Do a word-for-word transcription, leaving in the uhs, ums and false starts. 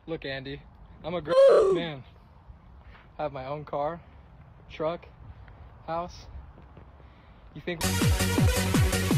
Look, Andy, I'm a great man. I have my own car, truck, house. You think...